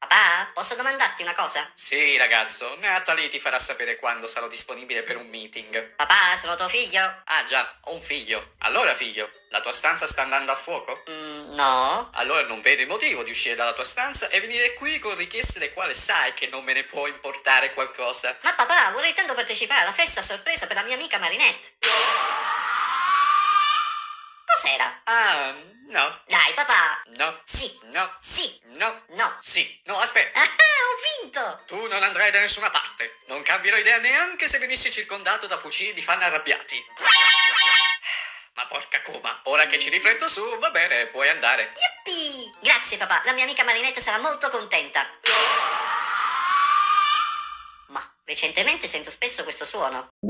Papà, posso domandarti una cosa? Sì, ragazzo, Natalie ti farà sapere quando sarò disponibile per un meeting. Papà, sono tuo figlio? Ah già, ho un figlio. Allora, figlio, la tua stanza sta andando a fuoco? No. Allora non vedo il motivo di uscire dalla tua stanza e venire qui con richieste le quali sai che non me ne può importare qualcosa. Ma papà, vorrei tanto partecipare alla festa a sorpresa per la mia amica Marinette. Cos'era? Ah, no, Dai, papà. no, Sì. no, Sì. no, No. sì, no, aspetta. Ah, ho vinto! Tu non andrai da nessuna parte. Non cambierò idea neanche se venissi circondato da fucili di fan arrabbiati. Ma porca coma, ora che ci rifletto su, va bene, puoi andare. Yuppie! Grazie, papà. La mia amica Marinette sarà molto contenta. Ma recentemente sento spesso questo suono.